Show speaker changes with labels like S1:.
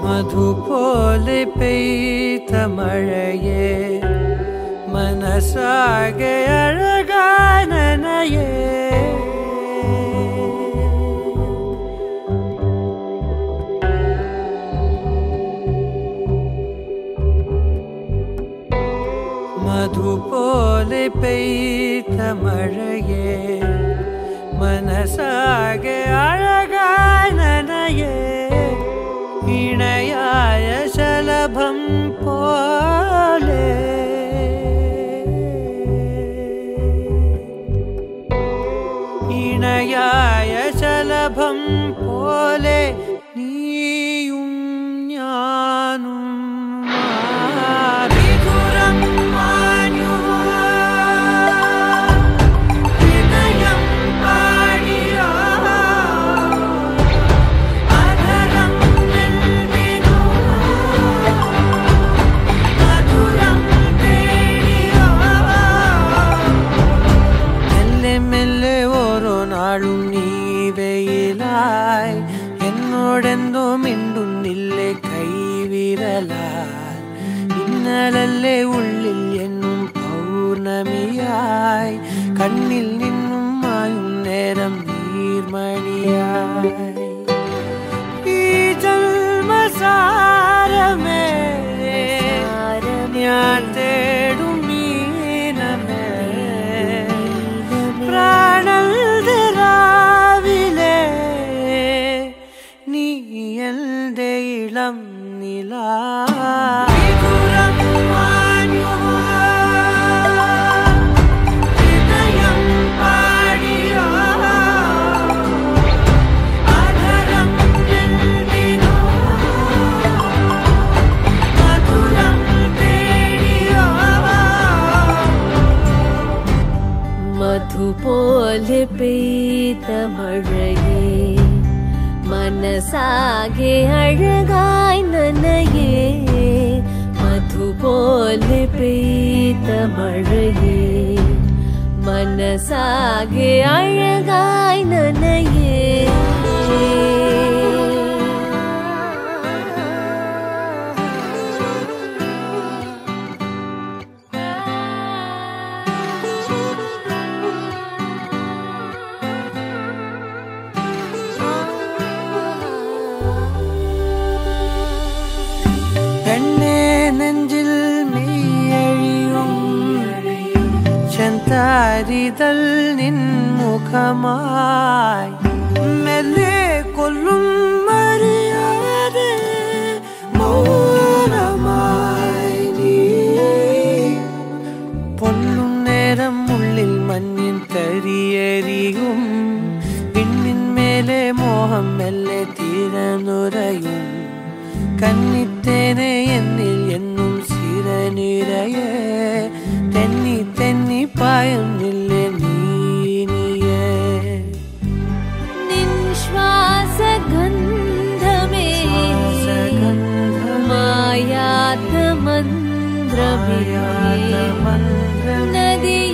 S1: മധുപോലെ പെയ്ത മഴയേ മനസ്സാകെ അഴകായി നനയേ മധുപോലെ പെയ്ത മഴയേ മനസ്സാകെ അഴകായി നനയേ ഇണയായ ശലഭം പോലെ ഇണയായ ശലഭം പോലെ നീയും ഞാനും എന്നോടെന്തോ മിണ്ടുന്നില്ലേ കൈവിരലാൽ ഇന്നലല്ലേ ഉള്ളിൽ എന്നും പൗർണമിയായി കണ്ണിൽ നിന്നും മായും നേരം നീർമണിയായി ഈ ജന്മസാരമേ ഞാൻ തേടും മീനമേ പ്രാണൽ ഇളം നിലാ
S2: മധുപോലെ പെയ്ത മഴയേ മനസ്സാകെ അഴകായി നനയേ മധുപോലെ പെയ്ത മഴയേ മനസ്സാകെ അഴകായി നനയേ
S1: ചെന്താരിതൾ നിൻമുഖമായി മെല്ലെ കൊല്ലും മറിയാതെ മൗനമായി നീ പൊല്ലും നേരം ഉള്ളിൽ മഞ്ഞിൻ കരിയെരിയും പിന്നിന്മേലെ മോഹം മെല്ലെ തീരനുരയും കന്നിത്തേനെ എന്നിൽ എന്നും സിരനിരയേ തെന്നി തെന്നി പായുന്നില്ലേ നീനിയേ
S2: നിൻശ്വാസഗന്ധമേ മായാത്ത മന്ത്രമേ നദി